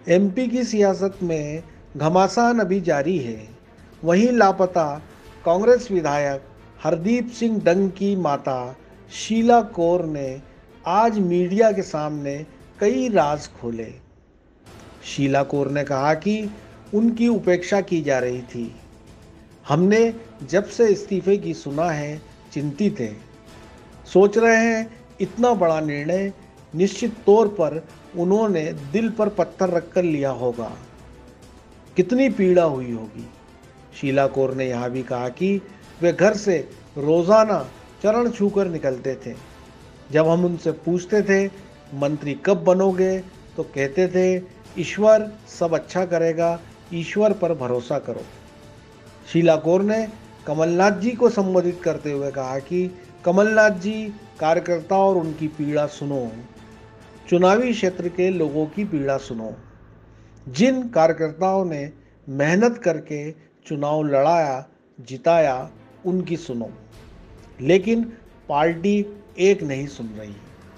MP की सियासत में घमासान अभी जारी है। वहीं लापता कांग्रेस विधायक हरदीप सिंह डंग की माता शीला कौर ने आज मीडिया के सामने कई राज खोले। शीला कौर ने कहा कि उनकी उपेक्षा की जा रही थी। हमने जब से इस्तीफे की सुना है चिंतित हैं। सोच रहे हैं इतना बड़ा निर्णय निश्चित तौर पर उन्होंने दिल पर पत्थर रखकर लिया होगा। कितनी पीड़ा हुई होगी। शीला कौर ने यह भी कहा कि वे घर से रोजाना चरण छूकर निकलते थे। जब हम उनसे पूछते थे मंत्री कब बनोगे तो कहते थे ईश्वर सब अच्छा करेगा, ईश्वर पर भरोसा करो। शीला कौर ने कमलनाथ जी को संबोधित करते हुए कहा कि कमलनाथ जी, कार्यकर्ताओं और उनकी पीड़ा सुनो, चुनावी क्षेत्र के लोगों की पीड़ा सुनो। जिन कार्यकर्ताओं ने मेहनत करके चुनाव लड़ाया, जिताया, उनकी सुनो, लेकिन पार्टी एक नहीं सुन रही।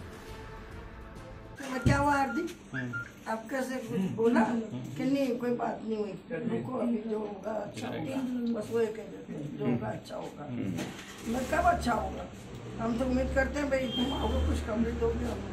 क्या हुआ हार्दिक? आप कैसे कुछ बोला कि नहीं? कोई बात नहीं हुई, रुको, अभी जो होगा अच्छा होगा, बस वो कह देते हैं जो होगा अच्छा होगा। मैं कब अच्छा होगा? हम तो उम्मीद करते हैं भाई तुम आओगे, कुछ कम नहीं दोगे हमें।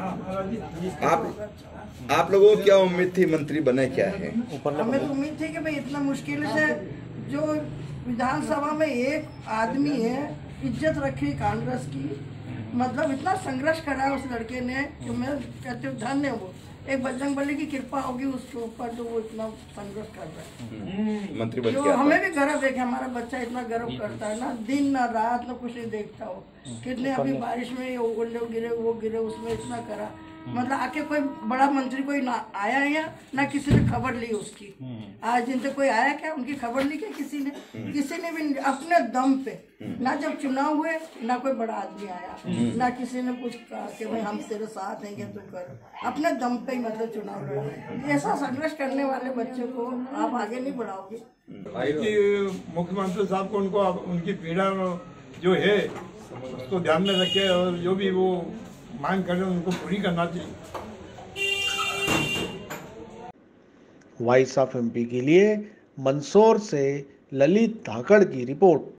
आप लोगों को क्या उम्मीद थी मंत्री बने क्या है? हमें तो उम्मीद थी कि भाई इतना मुश्किल से जो विधानसभा में एक आदमी है, इज्जत रखी कांग्रेस की, मतलब इतना संघर्ष करा है उस लड़के ने तो मैं कहती हूँ धन्य वो। एक बजरंगबली की कृपा होगी उसके ऊपर जो वो इतना संघर्ष कर रहा है। मंत्री बन जो के हमें भी गर्व है कि हमारा बच्चा इतना गर्व करता है ना, दिन ना रात ना कुछ नहीं देखता हो। कितने अभी बारिश में ओले गिरे, वो गिरे, उसमें इतना करा। मतलब आके कोई बड़ा मंत्री कोई ना आया है ना किसी ने खबर ली उसकी। आज दिन तक कोई आया क्या? उनकी खबर ली क्या किसी ने? किसी ने भी अपने दम पे, ना जब चुनाव हुए ना कोई बड़ा आदमी आया, ना किसी ने कुछ कहा कि भाई हम तेरे साथ हैं, क्या तू कर। अपने दम पे ही मतलब चुनाव लड़ा। ऐसा संघर्ष करने वाले बच्चे को आप आगे नहीं बढ़ाओगे। मुख्यमंत्री साहब को उनको उनकी पीड़ा जो है उसको ध्यान में रखे और जो भी वो मांग कर रहे हैं उनको पूरी करना चाहिए। वॉइस ऑफ एमपी के लिए मंदसौर से ललित धाकड़ की रिपोर्ट।